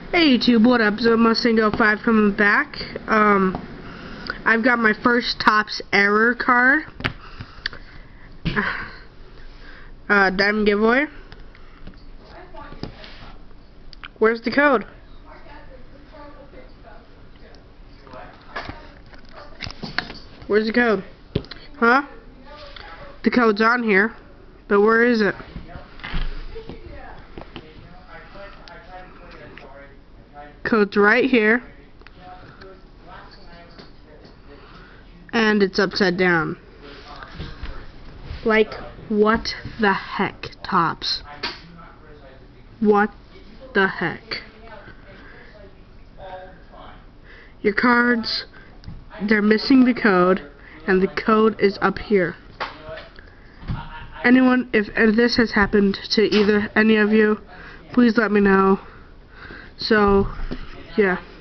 Hey YouTube, what up? So Mustang 05 coming back. I've got my first Topps error card. Diamond giveaway. Where's the code? Where's the code? Huh? The code's on here, but where is it? Code's right here, and it's upside down. Like, what the heck, Topps? What the heck? Your cards, they're missing the code, and the code is up here. Anyone, if this has happened to any of you, please let me know. So, yeah.